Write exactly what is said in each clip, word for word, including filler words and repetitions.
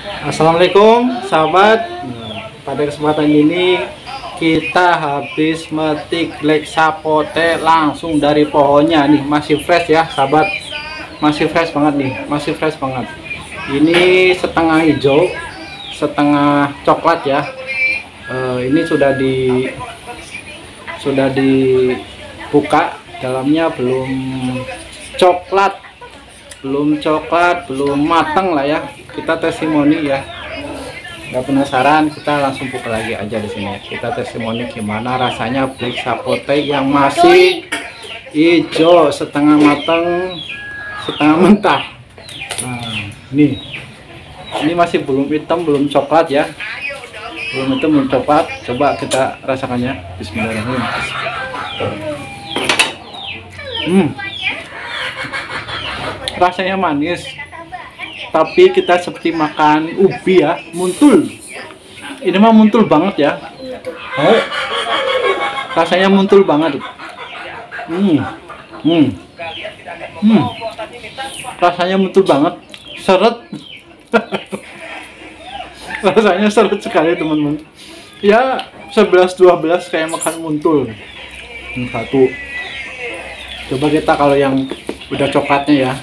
Assalamualaikum sahabat. Nah, pada kesempatan ini kita habis metik black sapote langsung dari pohonnya nih, masih fresh ya sahabat, masih fresh banget nih, masih fresh banget. Ini setengah hijau setengah coklat ya. E, ini sudah di sudah dibuka, dalamnya belum coklat belum coklat belum matang lah ya. Kita testimoni ya, nggak penasaran, kita langsung buka lagi aja di sini. Kita testimoni gimana rasanya black sapote yang masih hijau setengah matang setengah mentah. Nah nih, ini masih belum hitam belum coklat ya, belum hitam belum coklat. Coba kita rasakannya. Bismillahirrahmanirrahim. Hmm rasanya manis, tapi kita seperti makan ubi ya, muntul. Ini mah muntul banget ya. Oh, rasanya muntul banget. Hmm, hmm, hmm. Rasanya muntul banget, seret. Rasanya seret sekali teman-teman. Ya sebelas dua belas kayak makan muntul. Ini satu. Coba kita kalau yang udah coklatnya ya.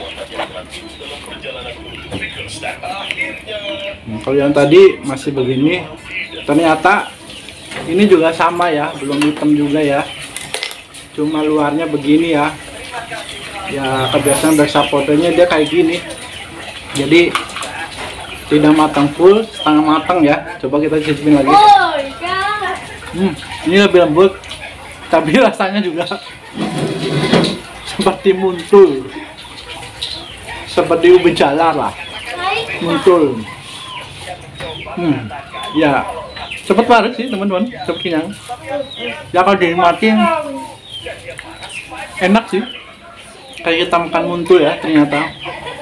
Hmm, kalau yang tadi masih begini, ternyata ini juga sama ya, belum hitam juga ya, cuma luarnya begini ya. Ya kebiasaan black sapotenya dia kayak gini, jadi tidak matang full, setengah matang ya. Coba kita cicipin lagi. Hmm, ini lebih lembut, tapi rasanya juga seperti muntul, seperti ubi jalar lah, muntul. Hmm, ya cepet banget sih teman-teman, cepet kenyang. Ya kalau dinikmatin enak sih, kayak kita makan muntul ya ternyata.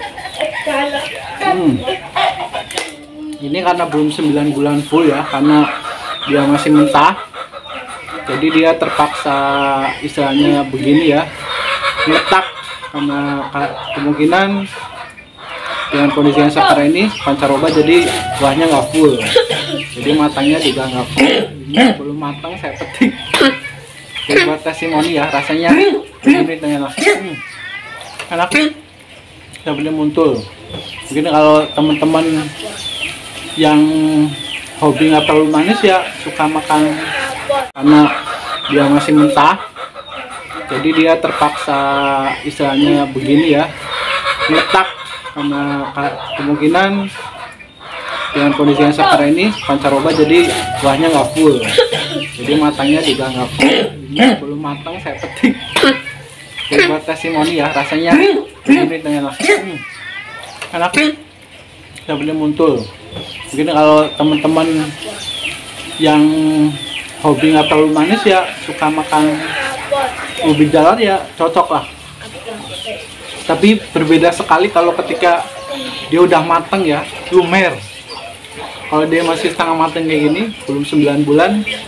Hmm. Ini karena belum sembilan bulan full ya, karena dia masih mentah, jadi dia terpaksa istilahnya begini ya, letak, karena kemungkinan dengan kondisi yang sekarang ini pancaroba, jadi buahnya nggak full, jadi matangnya juga nggak full. Ini belum matang saya petik. Coba testimoni ya, rasanya ini enak, hmm. enak, saya bener muntul. Mungkin kalau teman-teman yang hobi nggak terlalu manis ya, suka makan karena dia masih mentah, jadi dia terpaksa istilahnya begini ya, letak, karena kemungkinan dengan kondisi yang sekarang ini pancaroba, jadi buahnya nggak full, jadi matangnya juga nggak full. Ini belum matang saya petik. Coba testimoni ya, rasanya ini enak, hmm. enak, saya bener muntul. Mungkin kalau teman-teman yang hobi nggak terlalu manis ya, suka makan ubi jalar ya, cocok lah. Tapi berbeda sekali kalau ketika dia udah matang ya, lumer. Kalau dia masih setengah matang kayak gini, belum sembilan bulan,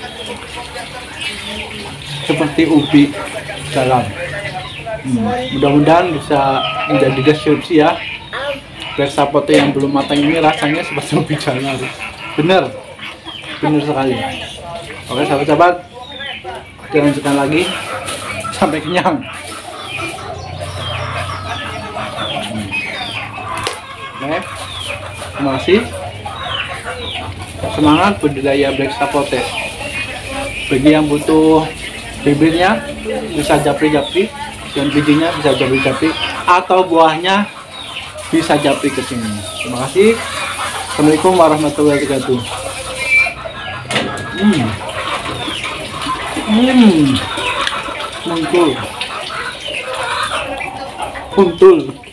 seperti ubi jalar. Hmm, mudah-mudahan bisa menjadi deskripsi ya, black sapote yang belum matang ini rasanya seperti ubi jalar. Bener, bener sekali. Oke sahabat-sahabat, kita lanjutkan lagi sampai kenyang. Oke, terima kasih. Semangat budidaya black sapote. Bagi yang butuh bibirnya bisa japri-japri, dan bijinya bisa japri-japri, atau buahnya bisa japri ke sini. Terima kasih. Assalamualaikum warahmatullahi wabarakatuh. Hmm, hmm, muntul, muntul.